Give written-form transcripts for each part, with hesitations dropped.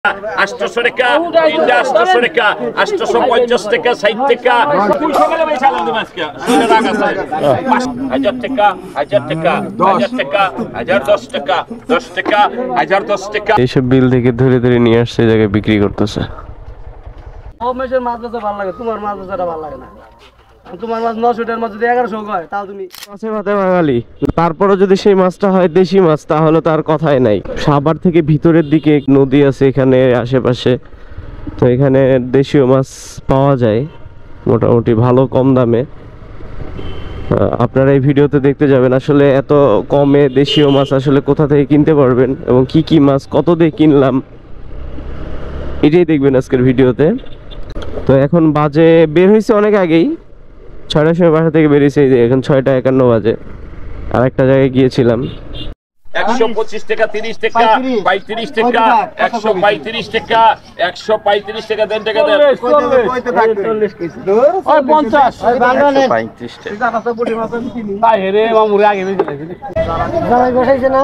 800 টাকা, 800 টাকা, 850 টাকা, 60 টাকা, 200 টাকা বেশি আলাম তুমি আজকে। শুনে রাগ আছে। 1000 টাকা, 1000 টাকা, 1000 টাকা, 1010 টাকা, 10 টাকা, 1010 টাকা। এইসব বিল থেকে ধরে ধরে নিয়ে আসছে এই জায়গায় বিক্রি করতেছে। ও মেশের মাছ বেচা ভালো লাগে, তোমার মাছ বেচাটা ভালো লাগে না। তোমার মাছ 900 টাকার মাছ যদি 1100 হয় তাও তুমি মাছে ভাতে বাঙালি। তারপরে যদি সেই মাছটা হয় দেশি মাছ তাহলে তার কথাই নাই। সাভার থেকে ভিতরের দিকে নদী আছে এখানে আশেপাশে, তো এখানে দেশীয় মাছ পাওয়া যায় মোটামুটি ভালো কম দামে। আপনারা এই ভিডিওতে দেখতে যাবেন আসলে এত কমে দেশীয় মাছ আসলে কোথা থেকে কিনতে পারবেন এবং কি কি মাছ কত দিয়ে কিনলাম এটাই দেখবেন আজকের ভিডিওতে। তো এখন বাজে বের হয়েছে অনেক আগেই, 6টার সময় বাসা থেকে বেরিয়েছে, এখন 6:51 বাজে। আর একটা জায়গায় গিয়েছিলাম। 125 টাকা, 30 টাকা, 35 টাকা, 135 টাকা, 135 টাকা, দেন টাকা দেন। 40 কেজি ওই 50 ওই বাংলাদেশ 35 টাকা। টাকা তো পুটি মাছ কিনি ভাই রে মামুরে আগে বেশি জামাই বসাইছে না।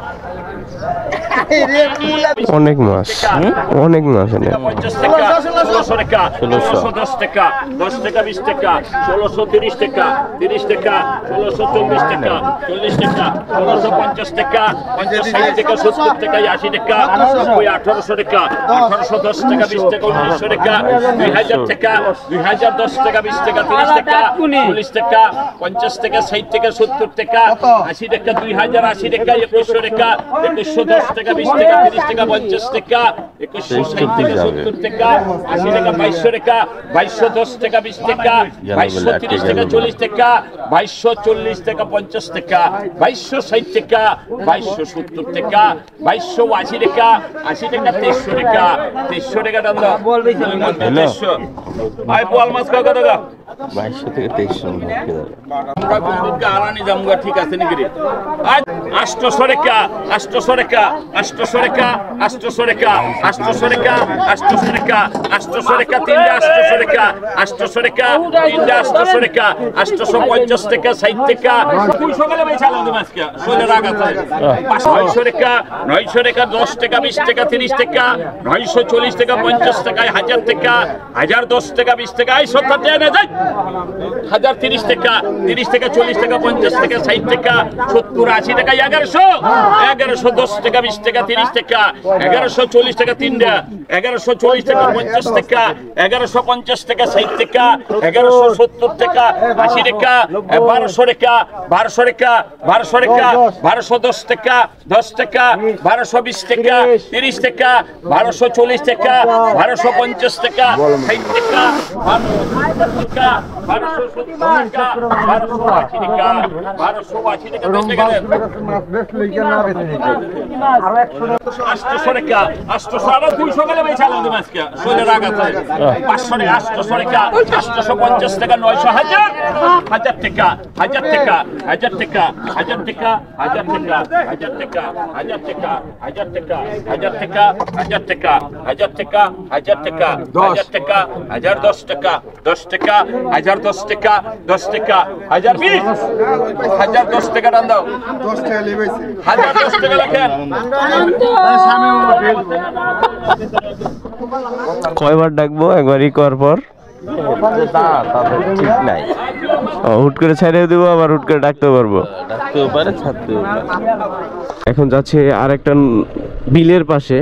অনেক মাছ, অনেক মাছ এনে 50 টাকা, 1600 টাকা, 1610 টাকা, 10 টাকা, 20 টাকা, 1630 টাকা, 30 টাকা, 1640 টাকা, 40 টাকা, 1650 টাকা, 50, 60 টাকা, 70 টাকা, 80 টাকা, 90, 1800 টাকা, 1810 টাকা, 20 টাকা, 1900 টাকা, 2000 টাকা, 2010 টাকা, 20 টাকা, 30 টাকা, 40 টাকা, 50 টাকা, 60 টাকা, 70 টাকা, 80 টাকা, 2080 টাকা, 2100 টাকা, 2110 টাকা, 20 টাকা, 30 টাকা, 50 টাকা, 2160 টাকা, 70 টাকা, 80 টাকা, 2200 টাকা, 2210 টাকা, 20 টাকা, 2230 টাকা, 40 টাকা, 2240 টাকা, 50 টাকা, 2260 টাকা, 2270 টাকা, 2280 টাকা, 80 টাকা, 2300 টাকা, 2300 টাকা দাম দাও। বল বেশি 2300 ভাই বল মাছ কত টাকা? 2200 থেকে 2300 আমরা বন্ধুকে আলানি জামগা ঠিক আছে নাকি রে? আজ 800 টাকা, 800 টাকা, 800 টাকা, 800 টাকা, 800 টাকা, 800 টাকা, 800 টাকা, 800 টাকা, 800 টাকা, 800 টাকা, 850 টাকা, 60 টাকা, 200 টাকা বেশি আলাম তুমি আজকে। শুনে রাগ আছে। 900 টাকা, 900 টাকা, 10 টাকা, 20 টাকা, 30 টাকা, 940 টাকা, 50 টাকা, 1000 টাকা, 1010 টাকা, 20 টাকা, এই 70 টাকা না যাই। 1030 টাকা, 30 টাকা, 40 টাকা, 50 টাকা, 60 টাকা, 70, 80 টাকা, 1100, 1110 টাকা, 20 টাকা, 30 টাকা, 1140 টাকা, 3টা, 1140 টাকা, 50 টাকা, 1150 টাকা, 60 টাকা, 1170 টাকা, 80 টাকা, 1200 টাকা, 1200 টাকা, 1200 টাকা, 1210 টাকা, 10 টাকা, 1220 টাকা, 30 টাকা, 1240 টাকা, 1250 টাকা, 60 টাকা, 1270 টাকা, 1270 টাকা, 1280 টাকা, 1280 টাকা, 10 টাকা দেন। 800 টাকা, 800 আর 200 টাকা বেশি আলাম তুমি আজকে। শুনে রাগ আছে। 500 টাকা, 800 টাকা, 850 টাকা, 900, 1000, 1000 টাকা, 1000 টাকা, 1000 টাকা, 1000 টাকা, 1000 টাকা, 1000 টাকা, 1000 টাকা, 1000 টাকা, 1000 টাকা, 1000 টাকা, 1000 টাকা, 1000 টাকা, 1000 টাকা, 1010 টাকা, 10 টাকা, 1010 টাকা, 10 টাকা, 1020, 1010 টাকা দাম দাও। 10 টাকা লেবাইছে 1010 টাকা লেখেন। কয়বার ডাকবো? একবারই করার পর ঠিক নাই, হুট করে ছেড়ে দিব আবার হুট করে ডাকতে পারবো, ডাকতেও পারে ছাড়তেও পারে। এখন যাচ্ছে আরেকটা বিলের পাশে,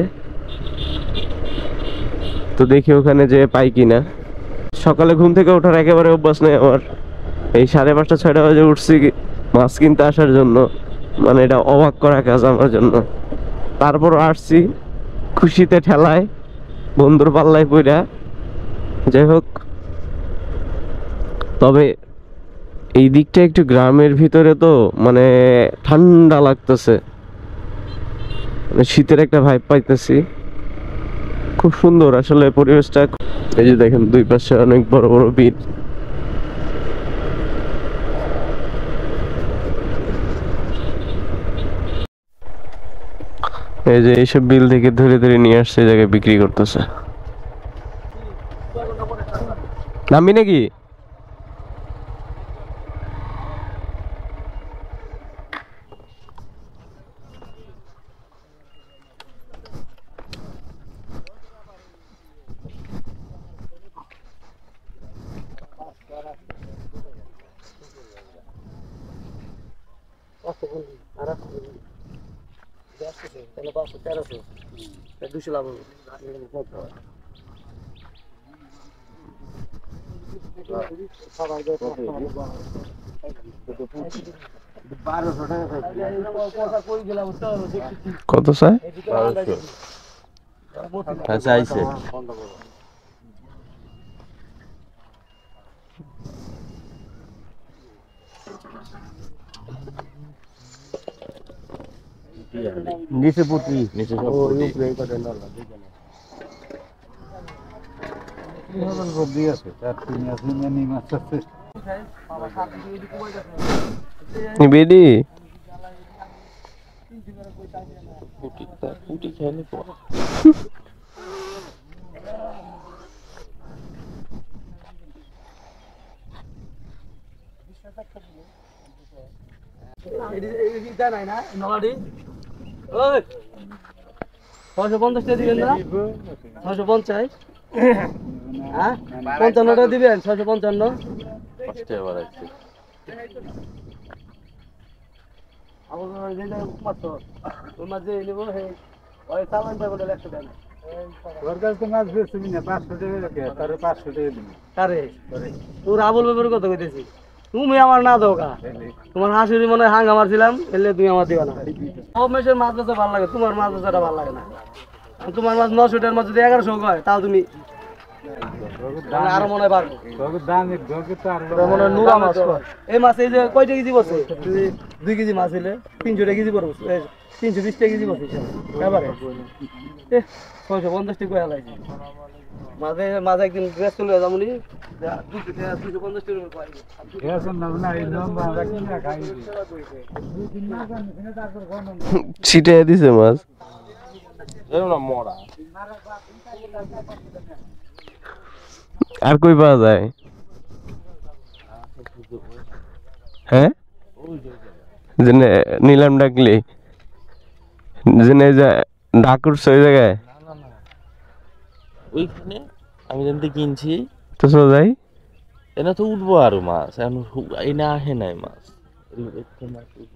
তো দেখি ওখানে যে পাই কিনা। সকালে ঘুম থেকে ওঠার একেবারে অভ্যাস নেই আমার, এই 5:30 6টা বাজে উঠছি মাছ কিনতে আসার জন্য, মানে এটা অবাক করা কাজ আমার জন্য। তারপর আসছি খুশিতে ঠেলায়, বন্ধুর পাল্লায় পইরা। যাই হোক, তবে এই দিকটা একটু গ্রামের ভিতরে, তো মানে ঠান্ডা লাগতেছে, মানে শীতের একটা ভাইব পাইতেছি, খুব সুন্দর আসলে পরিবেশটা। এই যে দেখেন দুই পাশে অনেক বড় বড় বিল। এই যে এইসব বিল থেকে ধরে ধরে নিয়ে আসছে এই জায়গায় বিক্রি করতেছে। নামবি নাকি? আছে 1300 200 লাভ হবে কত চাই? আচ্ছা আইছে নিচে পুটি নিচে সব ও পুটি। ইউপ্লে করে না রবি আছে তার তুমি আসলে নেই মাছ আছে বেডি পুটি খেলে তো এটা নাই না নলাডি ওই 650 টাকা দিবেন না 650 হ্যাঁ 55 টাকা দিবেন 655 কষ্টে বাড়াইছে আমার যেটা মাত্র ওই মাঝে নিব হে ওই সামান পাই বলে 100 টাকা ওর কাছে তো মাছ বেশি না 500 টাকা রাখে তার 500 টাকা দিন কারে তোর আবুল ব্যাপারে কথা কইতেছি তুমি আমার না দোকা তোমার হাসুরি মনে হয় হাঙ্গা মারছিলাম এলে তুমি আমার দিবা না সব মেশের মাছ বেচা ভালো লাগে তোমার মাছ বেচাটা ভালো লাগে না তোমার মাছ 900 টাকার মাছ যদি 1100 হয় তাও তুমি আরো মনে হয় পারবো তোর দাম একদমই তো আর মনে হয় নুরা মাছ এই মাছ এই যে কয়টা কেজি বসে 2 কেজি মাছ হইলে 300 টাকা কেজি পড়বো 320 টাকা কেজি বসে এবারে 650 টাকা লাগছে মাঝে মাঝে একদিন ড্রেস চলে যাবো নি 250 টাকা পাই এখন না এই নম্বর আমরা কি না খাই ছিটে দিছে মাছ এরকম না মরা আর কই পাওয়া যায় হ্যাঁ জেনে নিলাম ডাকলি জেনে যা ডাকুর সই জায়গায় ওইখানে আমি যেমন কিনছি তো সোজাই এনা তো উঠবো আরো মাছ এখন এই না আহে নাই মাছ